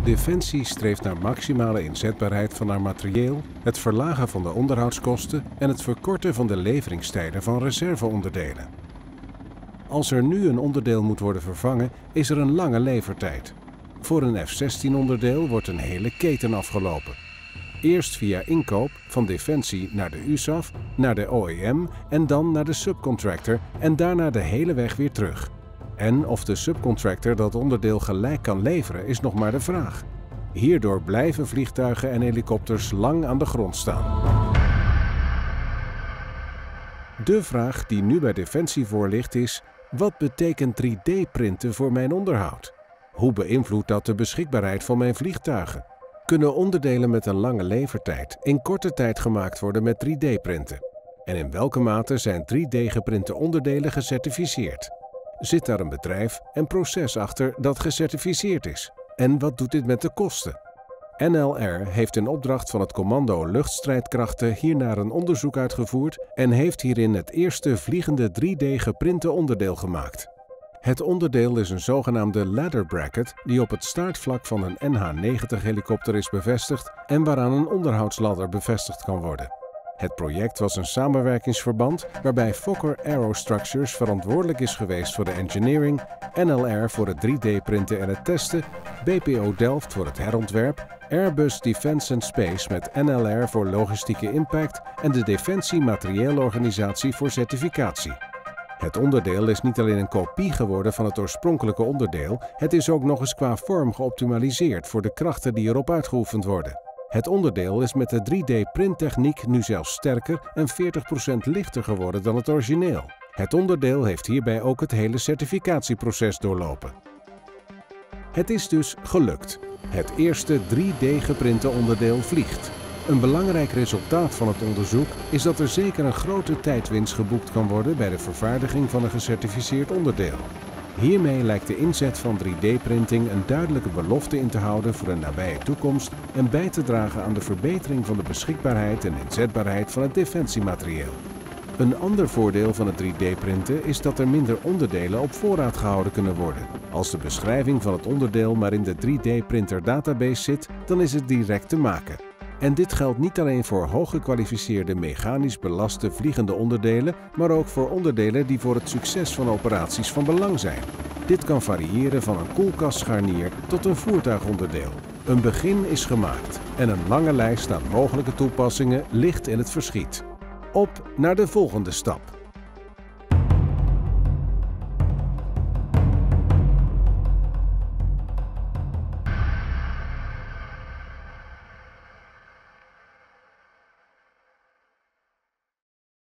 Defensie streeft naar maximale inzetbaarheid van haar materieel, het verlagen van de onderhoudskosten en het verkorten van de leveringstijden van reserveonderdelen. Als er nu een onderdeel moet worden vervangen, is er een lange levertijd. Voor een F-16-onderdeel wordt een hele keten afgelopen. Eerst via inkoop van Defensie naar de USAF, naar de OEM en dan naar de subcontractor en daarna de hele weg weer terug. En of de subcontractor dat onderdeel gelijk kan leveren is nog maar de vraag. Hierdoor blijven vliegtuigen en helikopters lang aan de grond staan. De vraag die nu bij Defensie voor ligt is: wat betekent 3D-printen voor mijn onderhoud? Hoe beïnvloedt dat de beschikbaarheid van mijn vliegtuigen? Kunnen onderdelen met een lange levertijd in korte tijd gemaakt worden met 3D-printen? En in welke mate zijn 3D-geprinte onderdelen gecertificeerd? Zit daar een bedrijf en proces achter dat gecertificeerd is? En wat doet dit met de kosten? NLR heeft in opdracht van het Commando Luchtstrijdkrachten hiernaar een onderzoek uitgevoerd en heeft hierin het eerste vliegende 3D-geprinte onderdeel gemaakt. Het onderdeel is een zogenaamde ladder bracket die op het staartvlak van een NH-90-helikopter is bevestigd en waaraan een onderhoudsladder bevestigd kan worden. Het project was een samenwerkingsverband waarbij Fokker Aerostructures verantwoordelijk is geweest voor de engineering, NLR voor het 3D-printen en het testen, BPO Delft voor het herontwerp, Airbus Defence and Space met NLR voor logistieke impact en de Defensie Materieelorganisatie voor certificatie. Het onderdeel is niet alleen een kopie geworden van het oorspronkelijke onderdeel, het is ook nog eens qua vorm geoptimaliseerd voor de krachten die erop uitgeoefend worden. Het onderdeel is met de 3D-printtechniek nu zelfs sterker en 40% lichter geworden dan het origineel. Het onderdeel heeft hierbij ook het hele certificatieproces doorlopen. Het is dus gelukt. Het eerste 3D-geprinte onderdeel vliegt. Een belangrijk resultaat van het onderzoek is dat er zeker een grote tijdwinst geboekt kan worden bij de vervaardiging van een gecertificeerd onderdeel. Hiermee lijkt de inzet van 3D-printing een duidelijke belofte in te houden voor een nabije toekomst en bij te dragen aan de verbetering van de beschikbaarheid en inzetbaarheid van het defensiematerieel. Een ander voordeel van het 3D-printen is dat er minder onderdelen op voorraad gehouden kunnen worden. Als de beschrijving van het onderdeel maar in de 3D-printer database zit, dan is het direct te maken. En dit geldt niet alleen voor hooggekwalificeerde mechanisch belaste vliegende onderdelen, maar ook voor onderdelen die voor het succes van operaties van belang zijn. Dit kan variëren van een koelkastscharnier tot een voertuigonderdeel. Een begin is gemaakt en een lange lijst aan mogelijke toepassingen ligt in het verschiet. Op naar de volgende stap.